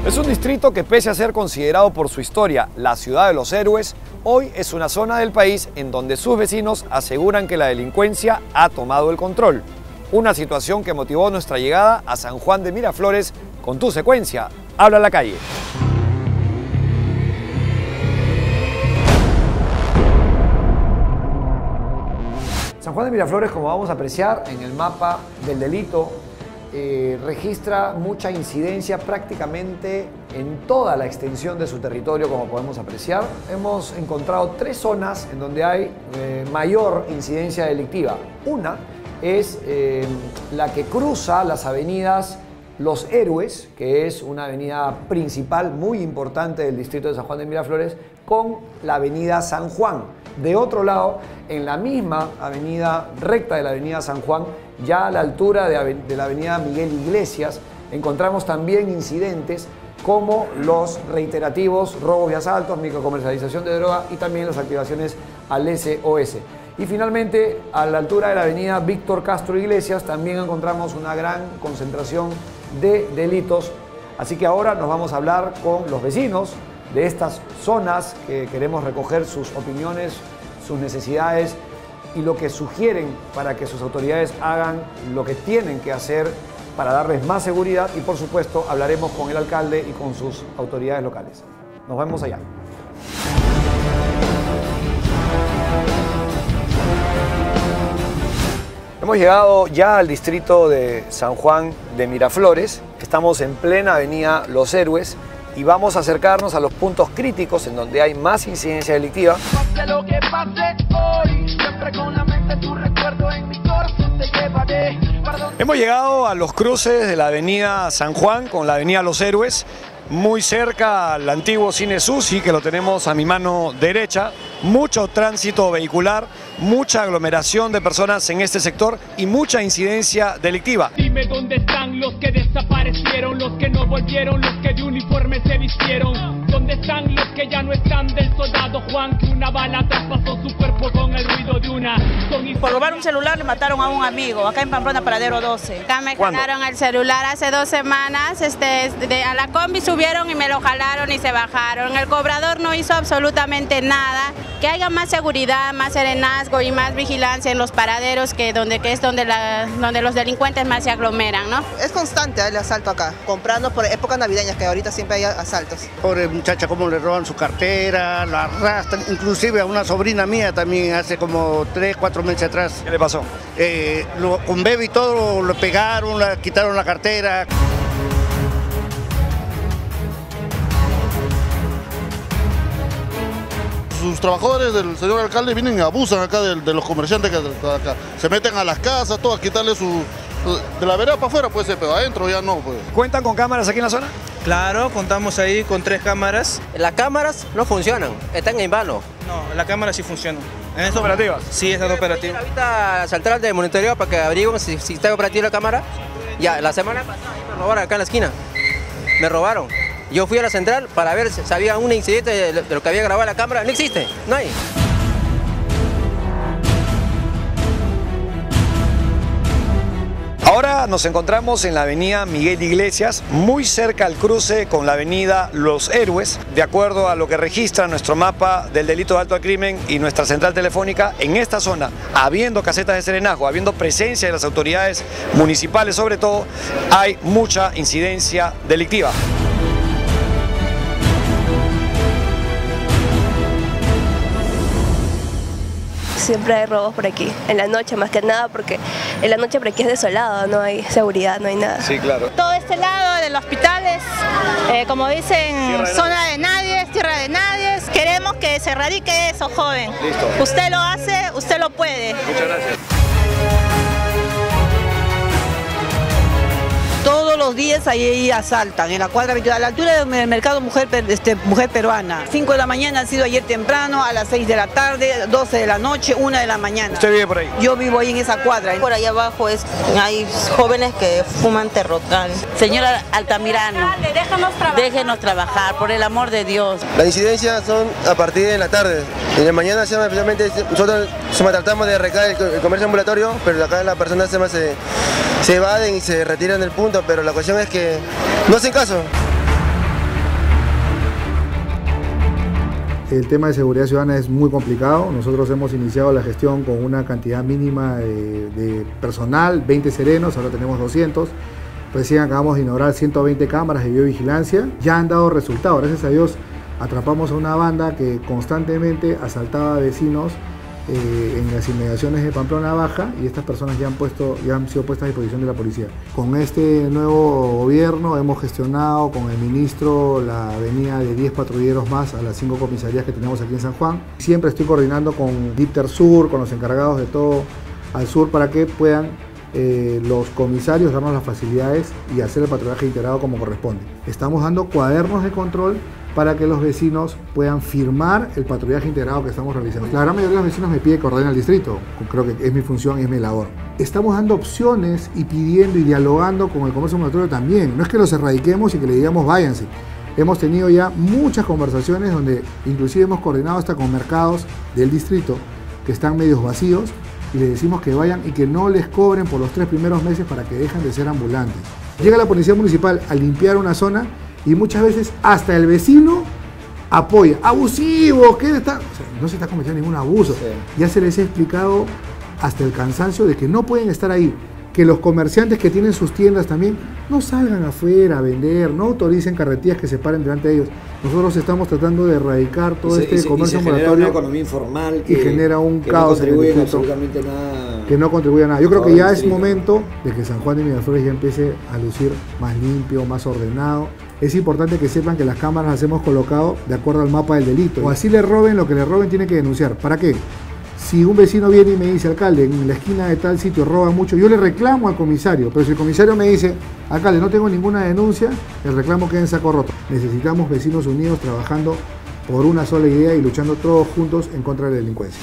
Es un distrito que, pese a ser considerado por su historia la ciudad de los héroes, hoy es una zona del país en donde sus vecinos aseguran que la delincuencia ha tomado el control. Una situación que motivó nuestra llegada a San Juan de Miraflores con tu secuencia. Habla la calle. San Juan de Miraflores, como vamos a apreciar en el mapa del delito, registra mucha incidencia prácticamente en toda la extensión de su territorio, como podemos apreciar. Hemos encontrado 3 zonas en donde hay mayor incidencia delictiva. Una es la que cruza las avenidas Los Héroes, que es una avenida principal muy importante del distrito de San Juan de Miraflores, con la avenida San Juan. De otro lado, en la misma avenida recta de la avenida San Juan, ya a la altura de la avenida Miguel Iglesias, encontramos también incidentes como los reiterativos robos y asaltos, microcomercialización de droga y también las activaciones al SOS. Y finalmente, a la altura de la avenida Víctor Castro Iglesias, también encontramos una gran concentración de delitos. Así que ahora nos vamos a hablar con los vecinos de estas zonas, que queremos recoger sus opiniones, sus necesidades y lo que sugieren para que sus autoridades hagan lo que tienen que hacer para darles más seguridad, y por supuesto hablaremos con el alcalde y con sus autoridades locales. Nos vemos allá. Hemos llegado ya al distrito de San Juan de Miraflores. Estamos en plena avenida Los Héroes y vamos a acercarnos a los puntos críticos en donde hay más incidencia delictiva. Pase lo que pase hoy, siempre con la mente tu recuerdo en mi corazón te llevaré. Hemos llegado a los cruces de la avenida San Juan con la avenida Los Héroes, muy cerca al antiguo Cine Susi, que lo tenemos a mi mano derecha. Mucho tránsito vehicular, mucha aglomeración de personas en este sector y mucha incidencia delictiva. Dime dónde están los que desaparecieron, los que no volvieron, los que de uniforme se vistieron. ¿Dónde están los que ya no están del soldado Juan, que una bala traspasó su cuerpo con el ruido de una? Por robar un celular le mataron a un amigo, acá en Pamplona, Paradero 12. Acá me jalaron el celular hace 2 semanas, a la combi subieron y me lo jalaron y se bajaron. El cobrador no hizo absolutamente nada. Que haya más seguridad, más serenazgo y más vigilancia en los paraderos, donde los delincuentes más se aglomeran, ¿no? Es constante el asalto acá, comprando por épocas navideñas, que ahorita siempre hay asaltos. Pobre muchacha, cómo le roban su cartera, la arrastran, inclusive a una sobrina mía también hace como 3, 4 meses atrás. ¿Qué le pasó? Con bebé y todo, lo pegaron, le quitaron la cartera. Sus trabajadores del señor alcalde vienen y abusan acá de los comerciantes que están acá. Se meten a las casas, todo, a quitarle de la vereda para afuera puede ser, pero adentro ya no. Pues. ¿Cuentan con cámaras aquí en la zona? Claro, contamos ahí con 3 cámaras. Las cámaras no funcionan, están en vano. No, las cámaras sí funcionan. ¿En operativas? Sí, están operativas. Ahorita a central de monitoreo para que averigüen si está operativa la cámara. Ya, la semana pasada me robaron acá en la esquina. Me robaron. Yo fui a la central para ver si había un incidente de lo que había grabado la cámara. No existe, no hay. Ahora nos encontramos en la avenida Miguel Iglesias, muy cerca al cruce con la avenida Los Héroes. De acuerdo a lo que registra nuestro mapa del delito de alto al crimen y nuestra central telefónica, en esta zona, habiendo casetas de serenazgo, habiendo presencia de las autoridades municipales sobre todo, hay mucha incidencia delictiva. Siempre hay robos por aquí, en la noche más que nada, porque en la noche por aquí es desolado, no hay seguridad, no hay nada. Sí, claro. Todo este lado del hospital es, como dicen, zona de nadie, es tierra de nadie. Queremos que se erradique eso, joven. Listo. Usted lo hace, usted lo puede. Muchas gracias. Todos los días ahí asaltan, en la cuadra 22, a la altura del mercado mujer peruana. 5 de la mañana ha sido ayer temprano, a las 6 de la tarde, 12 de la noche, 1 de la mañana. ¿Usted vive por ahí? Yo vivo ahí en esa cuadra. Por allá abajo hay jóvenes que fuman terrocal. Señora Altamirano, déjenos trabajar, por el amor de Dios. Las incidencias son a partir de la tarde. En la mañana especialmente nosotros tratamos de arreglar el comercio ambulatorio, pero acá las personas se evaden y se retiran del punto, pero la cuestión es que no hacen caso. El tema de seguridad ciudadana es muy complicado. Nosotros hemos iniciado la gestión con una cantidad mínima de personal, 20 serenos, ahora tenemos 200. Recién acabamos de inaugurar 120 cámaras de videovigilancia. Ya han dado resultados, gracias a Dios atrapamos a una banda que constantemente asaltaba a vecinos en las inmediaciones de Pamplona Baja, y estas personas ya han sido puestas a disposición de la policía. Con este nuevo gobierno hemos gestionado con el ministro la venida de 10 patrulleros más a las 5 comisarías que tenemos aquí en San Juan. Siempre estoy coordinando con Dipter Sur, con los encargados de todo al sur, para que puedan los comisarios darnos las facilidades y hacer el patrullaje integrado como corresponde. Estamos dando cuadernos de control para que los vecinos puedan firmar el patrullaje integrado que estamos realizando. La gran mayoría de los vecinos me pide que ordene al distrito, creo que es mi función y es mi labor. Estamos dando opciones y pidiendo y dialogando con el comercio ambulatorio también. No es que los erradiquemos y que le digamos váyanse. Hemos tenido ya muchas conversaciones donde inclusive hemos coordinado hasta con mercados del distrito que están medios vacíos, y les decimos que vayan y que no les cobren por los 3 primeros meses para que dejen de ser ambulantes. Llega la policía municipal a limpiar una zona y muchas veces hasta el vecino apoya. ¡Abusivo! ¿Qué está? O sea, no se está cometiendo ningún abuso. Sí. Ya se les ha explicado hasta el cansancio de que no pueden estar ahí. Que los comerciantes que tienen sus tiendas también no salgan afuera a vender, no autoricen carretillas que se paren delante de ellos. Nosotros estamos tratando de erradicar todo comercio ambulatorio. Genera una economía informal y genera un caos en el distrito que no contribuye a nada. Yo creo que ya es momento de que San Juan de Miraflores ya empiece a lucir más limpio, más ordenado. Es importante que sepan que las cámaras las hemos colocado de acuerdo al mapa del delito. O así le roben, lo que le roben tiene que denunciar. ¿Para qué? Si un vecino viene y me dice, alcalde, en la esquina de tal sitio roban mucho, yo le reclamo al comisario, pero si el comisario me dice, alcalde, no tengo ninguna denuncia, el reclamo queda en saco roto. Necesitamos vecinos unidos trabajando por una sola idea y luchando todos juntos en contra de la delincuencia.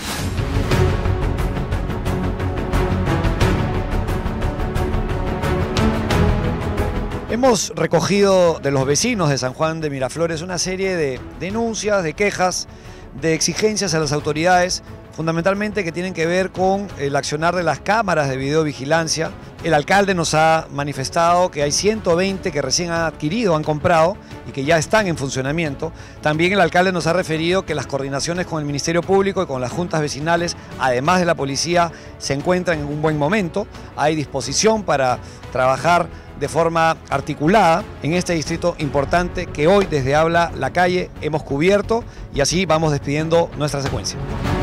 Hemos recogido de los vecinos de San Juan de Miraflores una serie de denuncias, de quejas, de exigencias a las autoridades, fundamentalmente que tienen que ver con el accionar de las cámaras de videovigilancia. El alcalde nos ha manifestado que hay 120 que recién han adquirido, han comprado y que ya están en funcionamiento. También el alcalde nos ha referido que las coordinaciones con el Ministerio Público y con las juntas vecinales, además de la policía, se encuentran en un buen momento. Hay disposición para trabajar de forma articulada en este distrito importante que hoy desde Habla la Calle hemos cubierto, y así vamos despidiendo nuestra secuencia.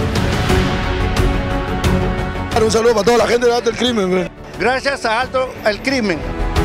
Un saludo para toda la gente de Alto el Crimen. Gracias a Alto el Crimen.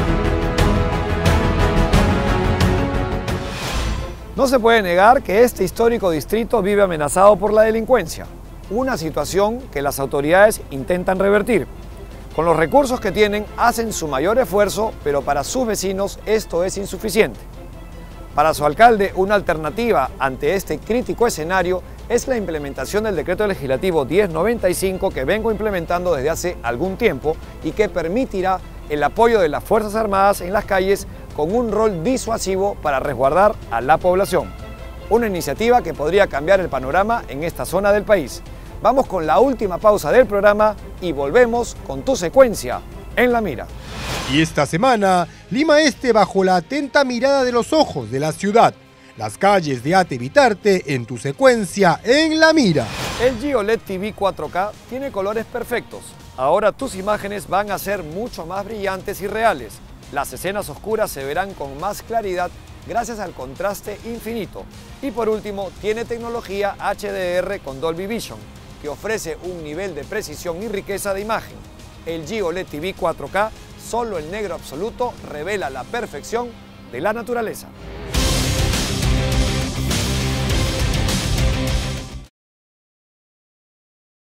No se puede negar que este histórico distrito vive amenazado por la delincuencia, una situación que las autoridades intentan revertir. Con los recursos que tienen, hacen su mayor esfuerzo, pero para sus vecinos esto es insuficiente. Para su alcalde, una alternativa ante este crítico escenario es la implementación del Decreto Legislativo 1095 que vengo implementando desde hace algún tiempo y que permitirá el apoyo de las Fuerzas Armadas en las calles con un rol disuasivo para resguardar a la población. Una iniciativa que podría cambiar el panorama en esta zona del país. Vamos con la última pausa del programa y volvemos con tu secuencia en La Mira. Y esta semana, Lima Este bajo la atenta mirada de los ojos de la ciudad. Las calles de Ate Vitarte en tu secuencia en La Mira. LG OLED TV 4K tiene colores perfectos. Ahora tus imágenes van a ser mucho más brillantes y reales. Las escenas oscuras se verán con más claridad gracias al contraste infinito. Y por último, tiene tecnología HDR con Dolby Vision, que ofrece un nivel de precisión y riqueza de imagen. LG OLED TV 4K, solo el negro absoluto revela la perfección de la naturaleza.